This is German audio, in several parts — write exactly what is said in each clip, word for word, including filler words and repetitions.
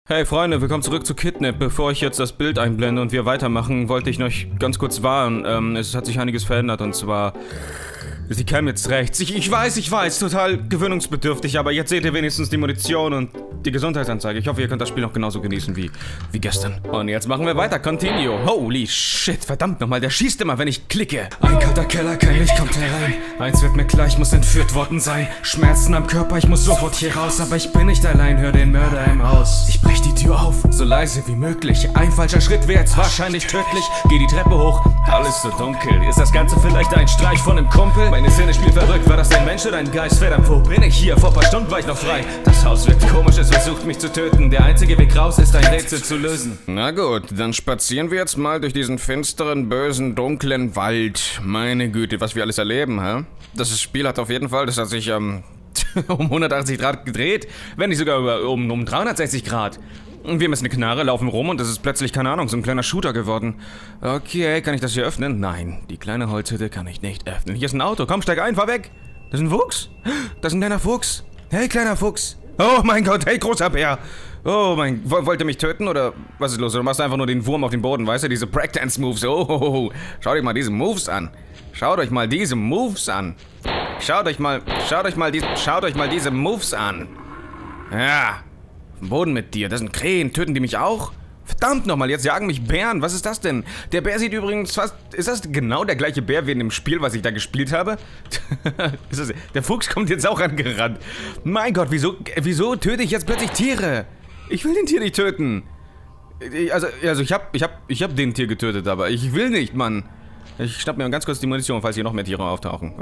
Hey Freunde, willkommen zurück zu Kidnap. Bevor ich jetzt das Bild einblende und wir weitermachen, wollte ich noch ganz kurz warnen. Ähm, es hat sich einiges verändert und zwar... Sie kämen jetzt rechts. Ich, ich weiß, ich weiß, total gewöhnungsbedürftig, aber jetzt seht ihr wenigstens die Munition und die Gesundheitsanzeige. Ich hoffe, ihr könnt das Spiel noch genauso genießen wie, wie gestern. Und jetzt machen wir weiter. Continue. Holy shit, verdammt nochmal, der schießt immer, wenn ich klicke. Ein kalter Keller, kein Licht kommt herein. Eins wird mir klar, ich muss entführt worden sein. Schmerzen am Körper, ich muss sofort hier raus. Aber ich bin nicht allein, hör den Mörder im Haus. Ich brech die Tür auf, so leise wie möglich. Ein falscher Schritt wäre jetzt wahrscheinlich tödlich. Geh die Treppe hoch, alles so dunkel. Ist das Ganze vielleicht ein Streich von einem Kumpel? Meine Sinne spielen verrückt, war das ein Mensch oder ein Geist? Verdammt, wo bin ich hier? Vor paar Stunden war ich noch frei. Das Haus wirkt komisch, es versucht mich zu töten. Der einzige Weg raus ist ein Rätsel zu lösen. Na gut, dann spazieren wir jetzt mal durch diesen finsteren, bösen, dunklen Wald. Meine Güte, was wir alles erleben, hä? Das Spiel hat auf jeden Fall, das hat sich ähm, um hundertachtzig Grad gedreht, wenn nicht sogar um, um dreihundertsechzig Grad. Und wir müssen eine Knarre, laufen rum und es ist plötzlich, keine Ahnung, so ein kleiner Shooter geworden. Okay, kann ich das hier öffnen? Nein, die kleine Holzhütte kann ich nicht öffnen. Hier ist ein Auto, komm, steig ein, fahr weg. Das ist ein Fuchs. Das ist ein kleiner Fuchs. Hey, kleiner Fuchs. Oh mein Gott, hey, großer Bär. Oh mein, wollt ihr mich töten oder was ist los? Oder machst du einfach nur den Wurm auf den Boden, weißt du? Diese Breakdance-Moves. Oh, oh, oh, schaut euch mal diese Moves an. Schaut euch mal diese Moves an. Schaut euch mal, schaut euch mal, die, schaut euch mal diese Moves an. Ja. Boden mit dir. Das sind Krähen. Töten die mich auch? Verdammt nochmal, jetzt jagen mich Bären. Was ist das denn? Der Bär sieht übrigens fast... Ist das genau der gleiche Bär wie in dem Spiel, was ich da gespielt habe? Ist das, der Fuchs kommt jetzt auch angerannt. Mein Gott, wieso, wieso töte ich jetzt plötzlich Tiere? Ich will den Tier nicht töten. Also, also ich hab, ich hab, ich hab den Tier getötet, aber ich will nicht, Mann. Ich schnapp mir ganz kurz die Munition, falls hier noch mehr Tiere auftauchen.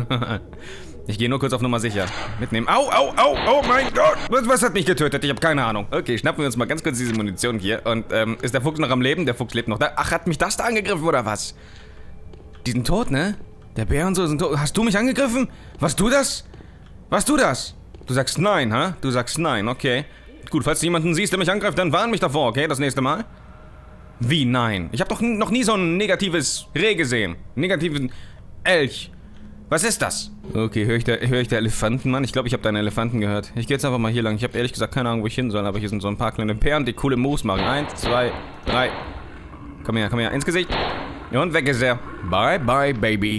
Ich gehe nur kurz auf Nummer sicher. Mitnehmen. Au, au, au, oh mein Gott. Was, was hat mich getötet? Ich habe keine Ahnung. Okay, schnappen wir uns mal ganz kurz diese Munition hier. Und, ähm, ist der Fuchs noch am Leben? Der Fuchs lebt noch da. Ach, hat mich das da angegriffen oder was? Die sind tot, ne? Der Bär und so sind tot. Hast du mich angegriffen? Warst du das? Warst du das? Du sagst nein, ha? Du sagst nein, okay. Gut, falls du jemanden siehst, der mich angreift, dann warn mich davor, okay? Das nächste Mal. Wie nein? Ich habe doch noch nie so ein negatives Reh gesehen. Negativen Elch. Was ist das? Okay, höre ich, hör ich der Elefanten, Mann? Ich glaube, ich habe deinen Elefanten gehört. Ich gehe jetzt einfach mal hier lang. Ich habe ehrlich gesagt keine Ahnung, wo ich hin soll, aber hier sind so ein paar kleine Bären, die coole Moves machen. Eins, zwei, drei. Komm her, komm her. Ins Gesicht. Und weg ist er. Bye, bye, Baby.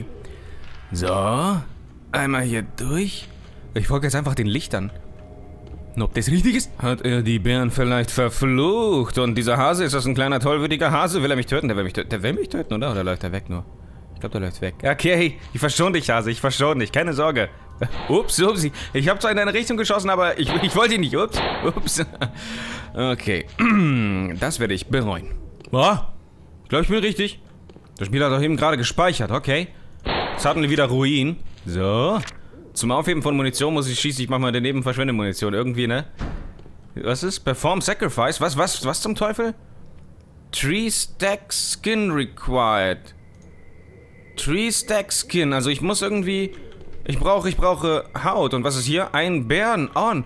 So. Einmal hier durch. Ich folge jetzt einfach den Lichtern. Ob das richtig ist? Hat er die Bären vielleicht verflucht? Und dieser Hase, ist das ein kleiner, tollwütiger Hase? Will er mich töten? Der will mich töten, der will mich töten, oder? Oder läuft er weg nur? Ich glaube, der läuft weg. Okay, ich verschone dich, Hase. Ich verschone dich. Keine Sorge. Ups, ups. Ich habe zwar in deine Richtung geschossen, aber ich, ich wollte ihn nicht. Ups, ups. Okay. Das werde ich bereuen. Boah. Ich glaube, ich bin richtig. Das Spiel hat doch eben gerade gespeichert. Okay. Jetzt hatten wir wieder Ruin. So. Zum Aufheben von Munition muss ich schießen. Ich mach mal daneben Verschwendemunition. Irgendwie, ne? Was ist? Perform Sacrifice? Was, was, was zum Teufel? Tree Stack Skin required. Tree Stack Skin. Also ich muss irgendwie... Ich brauche, ich brauche Haut. Und was ist hier? Ein Bären on.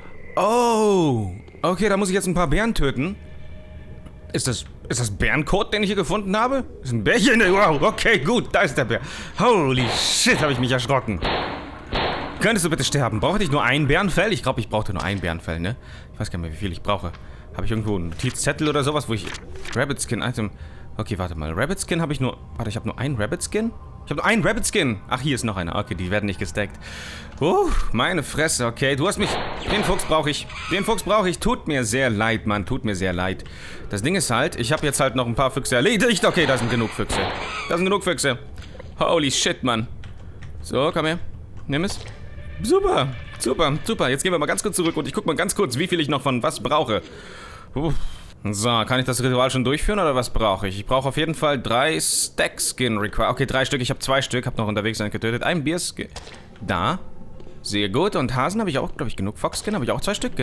Oh. Okay, da muss ich jetzt ein paar Bären töten. Ist das... Ist das Bärenkot, den ich hier gefunden habe? Ist ein Bärchen? Wow, okay, gut. Da ist der Bär. Holy shit, habe ich mich erschrocken. Könntest du bitte sterben? Brauchte ich nur ein Bärenfell? Ich glaube, ich brauchte nur ein Bärenfell, ne? Ich weiß gar nicht mehr, wie viel ich brauche. Habe ich irgendwo einen Notizzettel oder sowas, wo ich... Rabbit Skin Item... Okay, warte mal. Rabbit Skin habe ich nur... Warte, ich habe nur einen Rabbit Skin? Ich habe nur einen Rabbit Skin. Ach, hier ist noch einer. Okay, die werden nicht gestackt. Uh, meine Fresse. Okay, du hast mich... Den Fuchs brauche ich. Den Fuchs brauche ich. Tut mir sehr leid, Mann. Tut mir sehr leid. Das Ding ist halt, ich habe jetzt halt noch ein paar Füchse erledigt. Okay, da sind genug Füchse. Da sind genug Füchse. Holy shit, Mann. So, komm her. Nimm es. Super, super, super. Jetzt gehen wir mal ganz kurz zurück und ich gucke mal ganz kurz, wie viel ich noch von was brauche. Uff. So, kann ich das Ritual schon durchführen oder was brauche ich? Ich brauche auf jeden Fall drei Stack Skin Require. Okay, drei Stück. Ich habe zwei Stück. Habe noch unterwegs einen getötet. Ein Bierskin. Da. Sehr gut. Und Hasen habe ich auch, glaube ich, genug. Fox Skin habe ich auch zwei Stück.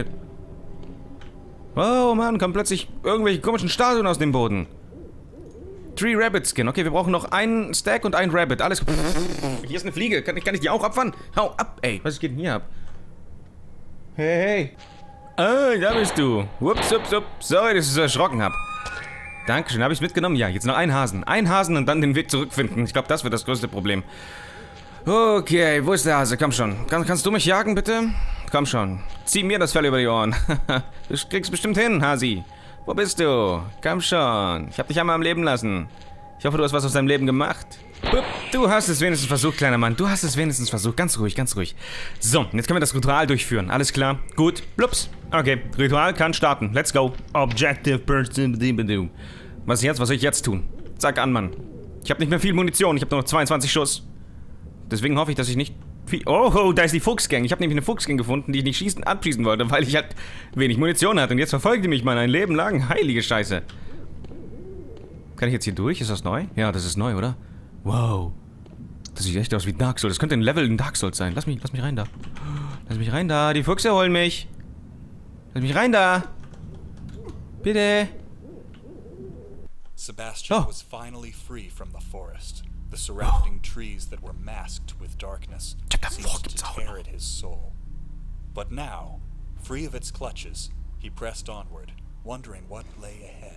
Oh Mann, kommen plötzlich irgendwelche komischen Statuen aus dem Boden. Three Rabbit Skin. Okay, wir brauchen noch einen Stack und einen Rabbit. Alles. Hier ist eine Fliege. Kann ich, kann ich die auch abfangen? Hau ab, ey. Was geht denn hier ab? Hey, hey. Ah, da bist du. Ups, ups, ups. Sorry, dass ich so erschrocken habe. Dankeschön. Habe ich mitgenommen? Ja, jetzt noch ein Hasen. Ein Hasen und dann den Weg zurückfinden. Ich glaube, das wird das größte Problem. Okay, wo ist der Hase? Komm schon. Kann, kannst du mich jagen, bitte? komm schon. Zieh mir das Fell über die Ohren. Du kriegst bestimmt hin, Hasi. Wo bist du? Komm schon. Ich hab dich einmal am Leben lassen. Ich hoffe, du hast was aus deinem Leben gemacht. Du hast es wenigstens versucht, kleiner Mann. Du hast es wenigstens versucht. Ganz ruhig, ganz ruhig. So, jetzt können wir das Ritual durchführen. Alles klar? Gut. Blups. Okay, Ritual kann starten. Let's go. Objective Person. Was jetzt? Was soll ich jetzt tun? Sag an, Mann. Ich habe nicht mehr viel Munition. Ich habe nur noch zweiundzwanzig Schuss. Deswegen hoffe ich, dass ich nicht viel... Oh, oh, da ist die Fuchsgang. Ich habe nämlich eine Fuchsgang gefunden, die ich nicht schießen, abschießen wollte, weil ich halt wenig Munition hatte. Und jetzt verfolgt die mich, Mann, ein Leben lang. Heilige Scheiße. Kann ich jetzt hier durch? Ist das neu? Ja, das ist neu, oder? Wow. Das sieht echt aus wie Dark Souls. Das könnte ein Level in Dark Souls sein. Lass mich, lass mich rein da. Lass mich rein da. Die Füchse holen mich. Lass mich rein da. Bitte. Sebastian oh. was finally free from the forest. The surrounding oh. trees that were masked with darkness seemed to tear at his soul. But now, free of its clutches, he pressed onward, wondering what lay ahead.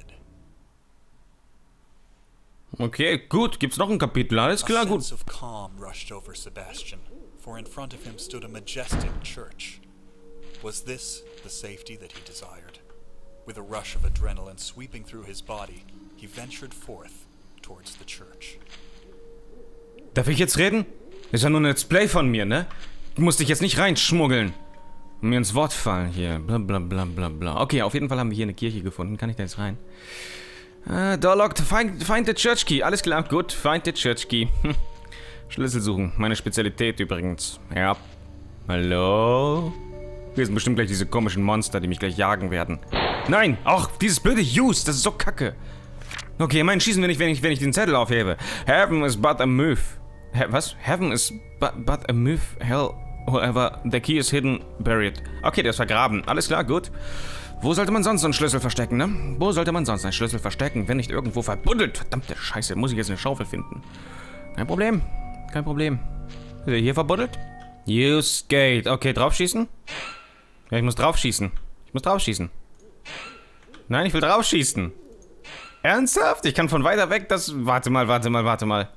Okay, gut. Gibt's noch ein Kapitel? Alles klar, gut. A sense of calm rushed over Sebastian, for in front of him stood a majestic church. Was this the safety that he desired? With a rush of adrenaline sweeping through his body, he ventured forth towards the church. Darf ich jetzt reden? Ist ja nur ein Let's Play von mir, ne? Du musst dich jetzt nicht reinschmuggeln. Und mir ins Wort fallen hier. Bla bla bla bla bla. Okay, auf jeden Fall haben wir hier eine Kirche gefunden. Kann ich da jetzt rein? Äh, Door locked. Find, find the church key. Alles klar, gut. Find the church key. Schlüssel suchen. Meine Spezialität übrigens. Ja. Hallo? Hier sind bestimmt gleich diese komischen Monster, die mich gleich jagen werden. Nein! Auch dieses blöde Use. Das ist so kacke. Okay, immerhin schießen wir nicht, wenn ich, wenn ich den Zettel aufhebe. Heaven is but a myth. He was? Heaven is but, but a myth. Hell, however, the key is hidden, buried. Okay, der ist vergraben. Alles klar, gut. Wo sollte man sonst einen Schlüssel verstecken, ne? Wo sollte man sonst einen Schlüssel verstecken, wenn nicht irgendwo verbuddelt? Verdammte Scheiße, muss ich jetzt eine Schaufel finden. Kein Problem. Kein Problem. Ist er hier verbuddelt? Use gate. Okay, draufschießen? Ja, ich muss draufschießen. Ich muss draufschießen. Nein, ich will draufschießen. Ernsthaft? Ich kann von weiter weg das... Warte mal, warte mal, warte mal.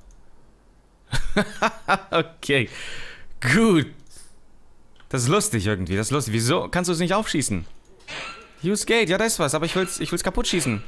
Okay. Gut. Das ist lustig irgendwie, das ist lustig. Wieso kannst du es nicht aufschießen? Use Gate, ja, da ist was, aber ich will's, ich will's kaputt schießen.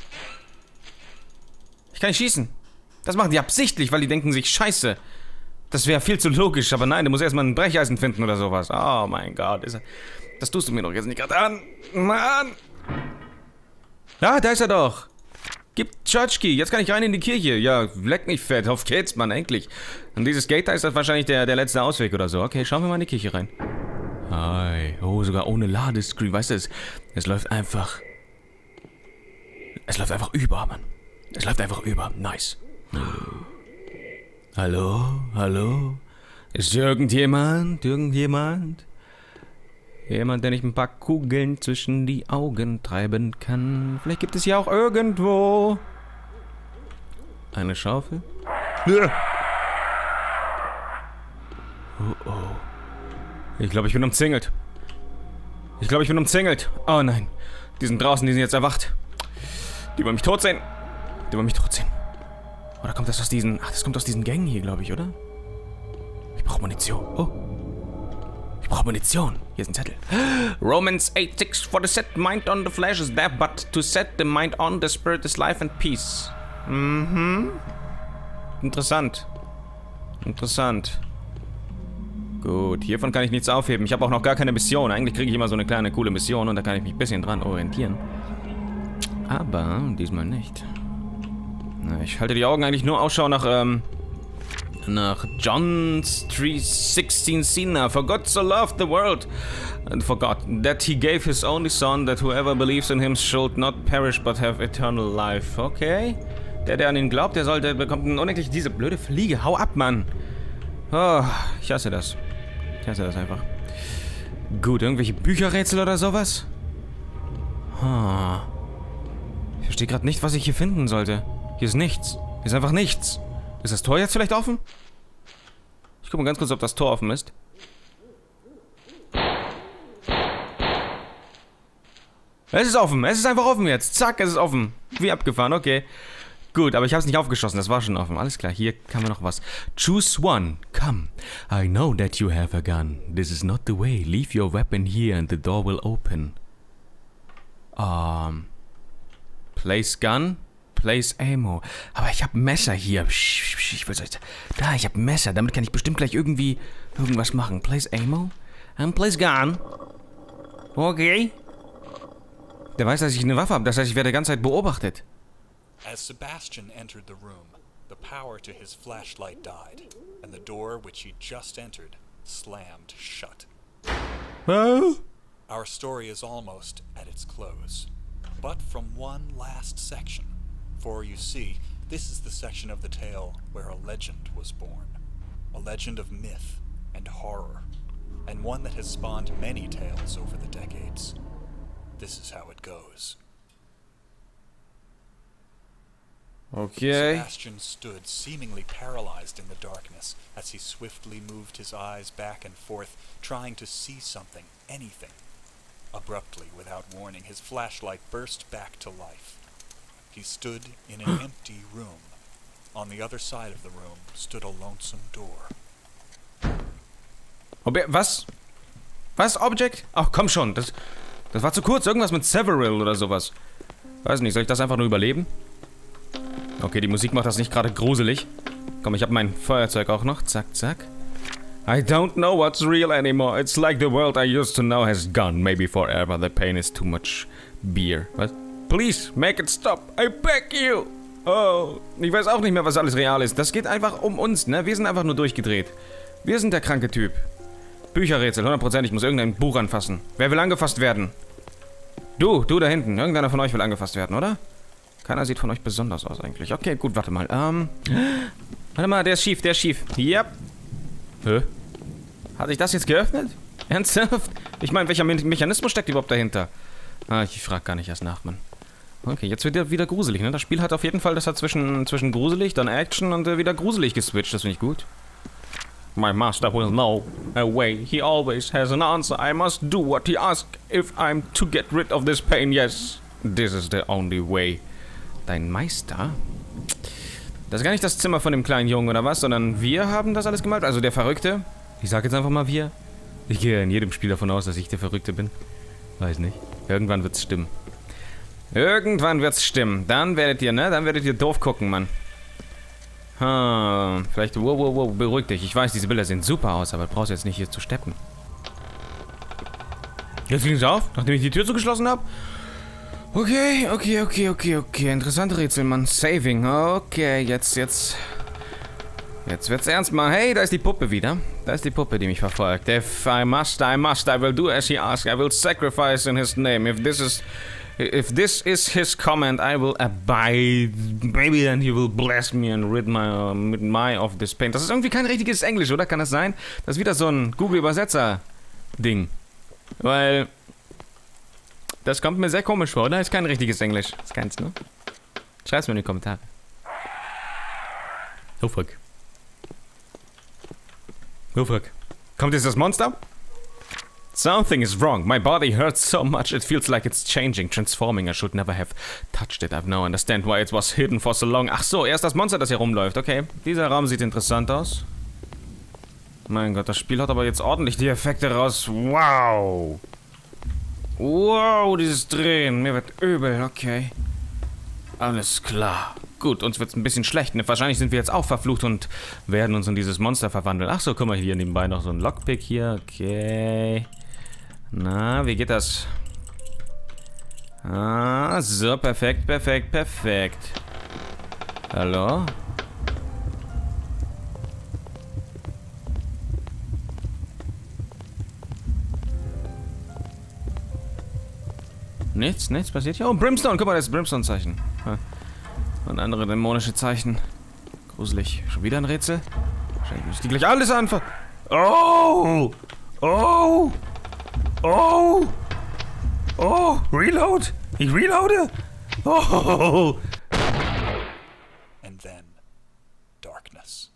Ich kann nicht schießen. Das machen die absichtlich, weil die denken sich, scheiße. Das wäre viel zu logisch, aber nein, du musst erstmal ein Brecheisen finden oder sowas. Oh mein Gott. Ist er, das tust du mir doch jetzt nicht gerade an. Mann. Ja, da ist er doch. Gib Church Key, jetzt kann ich rein in die Kirche. Ja, leck mich fett, auf geht's, Mann, endlich. Und dieses Gate da ist das wahrscheinlich der, der letzte Ausweg oder so. Okay, schauen wir mal in die Kirche rein. Hi. Oh, sogar ohne Ladescreen, weißt du, es, es läuft einfach... Es läuft einfach über, Mann. Es läuft einfach über, nice. Hallo, hallo? Ist irgendjemand, irgendjemand? Jemand, der nicht ein paar Kugeln zwischen die Augen treiben kann. Vielleicht gibt es hier auch irgendwo... Eine Schaufel? Ja. Oh, oh. Ich glaube, ich bin umzingelt. Ich glaube, ich bin umzingelt. Oh nein. Die sind draußen, die sind jetzt erwacht. Die wollen mich tot sehen. Die wollen mich tot sehen. Oder kommt das aus diesen... Ach, das kommt aus diesen Gängen hier, glaube ich, oder? Ich brauche Munition. Oh. Ich brauche Munition. Hier ist ein Zettel. Romans eight six, for the set mind on the flesh is death, but to set the mind on the spirit is life and peace. Mhm. Interessant. Interessant. Gut, hiervon kann ich nichts aufheben. Ich habe auch noch gar keine Mission. Eigentlich kriege ich immer so eine kleine, coole Mission und da kann ich mich ein bisschen dran orientieren. Aber diesmal nicht. Na, ich halte die Augen eigentlich nur Ausschau nach, ähm... nach John three sixteen Cena. For God so loved the world and forgot that he gave his only son, that whoever believes in him should not perish but have eternal life. Okay. Der, der an ihn glaubt, der sollte, bekommt unendlich diese blöde Fliege. Hau ab, Mann. Oh, ich hasse das. Ich hasse das einfach. Gut, irgendwelche Bücherrätsel oder sowas? Huh. Ich verstehe gerade nicht, was ich hier finden sollte. Hier ist nichts. Hier ist einfach nichts. Ist das Tor jetzt vielleicht offen? Ich gucke mal ganz kurz, ob das Tor offen ist. Es ist offen. Es ist einfach offen jetzt. Zack, es ist offen. Wie abgefahren, okay. Gut, aber ich habe es nicht aufgeschossen, das war schon offen. Alles klar, hier kann man noch was. Choose one. Come. I know that you have a gun. This is not the way. Leave your weapon here and the door will open. Um. Place gun. Place ammo. Aber ich habe Messer hier. Ich will da, ich habe Messer. Damit kann ich bestimmt gleich irgendwie irgendwas machen. Place ammo. And place gun. Okay. Der weiß, dass ich eine Waffe habe. Das heißt, ich werde die ganze Zeit beobachtet. As Sebastian entered the room, the power to his flashlight died, and the door which he just entered slammed shut. Oh. Our story is almost at its close, but from one last section. For you see, this is the section of the tale where a legend was born. A legend of myth and horror, and one that has spawned many tales over the decades. This is how it goes. Okay. Sebastian stood seemingly paralyzed in the darkness as he swiftly moved his eyes back and forth, trying to see something, anything. Abruptly, without warning, his flashlight burst back to life. He stood in an empty room. On the other side of the room stood a lonesome door. Was? Was? Object? Ach, komm schon. Das, das war zu kurz. Irgendwas mit Several oder sowas. Weiß nicht, soll ich das einfach nur überleben? Okay, die Musik macht das nicht gerade gruselig. Komm, ich habe mein Feuerzeug auch noch. Zack, zack. I don't know what's real anymore. It's like the world I used to know has gone. Maybe forever. The pain is too much beer. Was? Please, make it stop. I beg you. Oh, ich weiß auch nicht mehr, was alles real ist. Das geht einfach um uns, ne? Wir sind einfach nur durchgedreht. Wir sind der kranke Typ. Bücherrätsel, hundert Prozent. Ich muss irgendein Buch anfassen. Wer will angefasst werden? Du, du da hinten. Irgendeiner von euch will angefasst werden, oder? Keiner sieht von euch besonders aus eigentlich. Okay, gut, warte mal. Ähm. Warte mal, der ist schief, der ist schief. Yep. Hä? Hat sich das jetzt geöffnet? Ernsthaft? Ich meine, welcher Me Mechanismus steckt überhaupt dahinter? Ah, ich frag gar nicht erst nach, Mann. Okay, jetzt wird er wieder gruselig, ne? Das Spiel hat auf jeden Fall, das hat zwischen, zwischen gruselig, dann Action und äh, wieder gruselig geswitcht. Das finde ich gut. My master will know a way. He always has an answer. I must do what he asks if I'm to get rid of this pain. Yes, this is the only way. Dein Meister? Das ist gar nicht das Zimmer von dem kleinen Jungen oder was, sondern wir haben das alles gemalt. Also der Verrückte. Ich sag jetzt einfach mal wir. Ich gehe in jedem Spiel davon aus, dass ich der Verrückte bin. Weiß nicht. Irgendwann wird's stimmen. Irgendwann wird's stimmen. Dann werdet ihr, ne? Dann werdet ihr doof gucken, Mann. Hm, vielleicht, wow, wow, wow, beruhig dich. Ich weiß, diese Bilder sehen super aus, aber du brauchst jetzt nicht hier zu steppen. Jetzt ging es auf, nachdem ich die Tür zugeschlossen habe. Okay, okay, okay, okay, okay. Interessante Rätsel, Mann. Saving. Okay, jetzt, jetzt. Jetzt wird's ernst, Mann. Hey, da ist die Puppe wieder. Da ist die Puppe, die mich verfolgt. If I must, I must. I will do as he asks. I will sacrifice in his name. If this is... If this is his command, I will abide. Maybe then he will bless me and rid my, uh, my of this pain. Das ist irgendwie kein richtiges Englisch, oder? Kann das sein? Das ist wieder so ein Google-Übersetzer-Ding. Weil... Das kommt mir sehr komisch vor, oder? Ist kein richtiges Englisch. Ist keins, ne? Schreib's mir in die Kommentare. Oh fuck. Oh fuck. Kommt jetzt das Monster? Something is wrong. My body hurts so much it feels like it's changing, transforming. I should never have touched it. I now understand why it was hidden for so long. Ach so, erst das Monster, das hier rumläuft. Okay. Dieser Raum sieht interessant aus. Mein Gott, das Spiel hat aber jetzt ordentlich die Effekte raus. Wow. Wow, dieses Drehen. Mir wird übel, okay. Alles klar. Gut, uns wird's ein bisschen schlecht. Ne? Wahrscheinlich sind wir jetzt auch verflucht und werden uns in dieses Monster verwandeln. Ach so, guck mal, hier nebenbei noch so ein Lockpick hier. Okay. Na, wie geht das? Ah, so, perfekt, perfekt, perfekt. Hallo? Nichts, nichts passiert hier. Oh, Brimstone, guck mal, das ist Brimstone-Zeichen. Und andere dämonische Zeichen. Gruselig. Schon wieder ein Rätsel? Wahrscheinlich muss ich die gleich alles anfangen. Oh! Oh! Oh! Oh! Reload! Ich reloade! Oh! And then, darkness.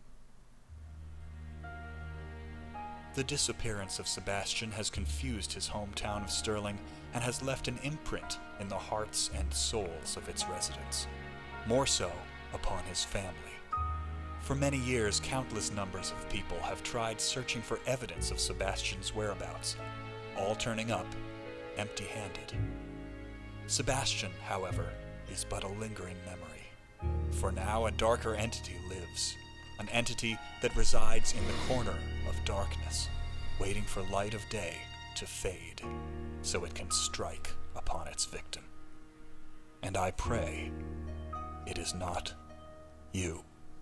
The disappearance of Sebastian has confused his hometown of Sterling and has left an imprint in the hearts and souls of its residents. more so upon his family. For many years, countless numbers of people have tried searching for evidence of Sebastian's whereabouts, all turning up empty-handed. Sebastian, however, is but a lingering memory. For now, a darker entity lives, an entity that resides in the corner of darkness, waiting for light of day to fade, so it can strike upon its victim. And I pray it is not you.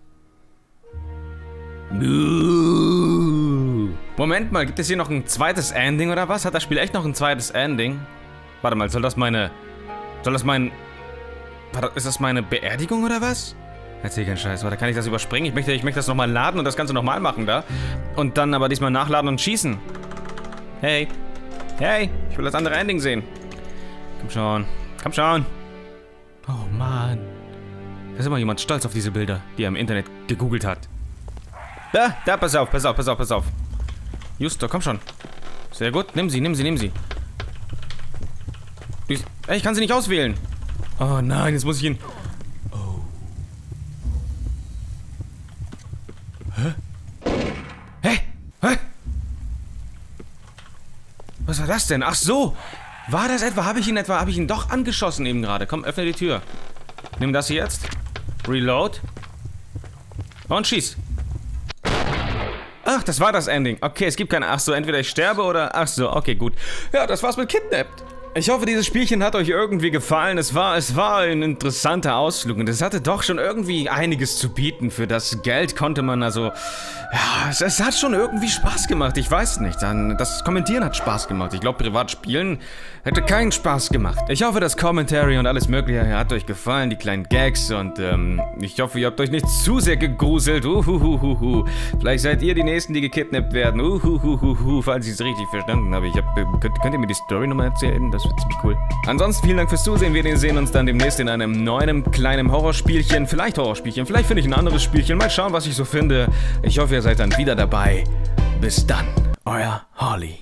Moment mal, gibt es hier noch ein zweites Ending oder was? Hat das Spiel echt noch ein zweites Ending? Warte mal, soll das meine... Soll das mein... Ist das meine Beerdigung oder was? Erzähl keinen Scheiß, warte, kann ich das überspringen? Ich möchte, ich möchte das nochmal laden und das Ganze nochmal machen da. Und dann aber diesmal nachladen und schießen. Hey. Hey, ich will das andere Ending sehen. Komm schon. Komm schon. Oh Mann. Da ist immer jemand stolz auf diese Bilder, die er im Internet gegoogelt hat. Da, da, pass auf, pass auf, pass auf, pass auf. Justo, komm schon. Sehr gut, nimm sie, nimm sie, nimm sie. Ey, ich kann sie nicht auswählen. Oh nein, jetzt muss ich ihn... Oh. Hä? Hä? Hä? Was war das denn? Ach so. War das etwa? Habe ich ihn etwa? Habe ich ihn doch angeschossen eben gerade? Komm, öffne die Tür. Nimm das hier jetzt. Reload. Und schieß. Ach, das war das Ending. Okay, es gibt keine... Ach so, entweder ich sterbe oder... Ach so, okay, gut. Ja, das war's mit Kidnapped. Ich hoffe, dieses Spielchen hat euch irgendwie gefallen. Es war, es war ein interessanter Ausflug und es hatte doch schon irgendwie einiges zu bieten. Für das Geld konnte man also... Ja, es, es hat schon irgendwie Spaß gemacht. Ich weiß nicht. Dann, das Kommentieren hat Spaß gemacht. Ich glaube, privat spielen hätte keinen Spaß gemacht. Ich hoffe, das Commentary und alles Mögliche hat euch gefallen. Die kleinen Gags und ähm, ich hoffe, ihr habt euch nicht zu sehr gegruselt. Uhuhuhuhu. Vielleicht seid ihr die Nächsten, die gekidnappt werden. Uhuhuhuhu. Falls ich es richtig verstanden habe. Ich hab, könnt, könnt ihr mir die Story nochmal erzählen? Das wird ziemlich cool. Ansonsten vielen Dank fürs Zusehen. Wir sehen uns dann demnächst in einem neuen kleinen Horrorspielchen. Vielleicht Horrorspielchen. Vielleicht finde ich ein anderes Spielchen. Mal schauen, was ich so finde. Ich hoffe, ihr seid dann wieder dabei. Bis dann. Euer Harley.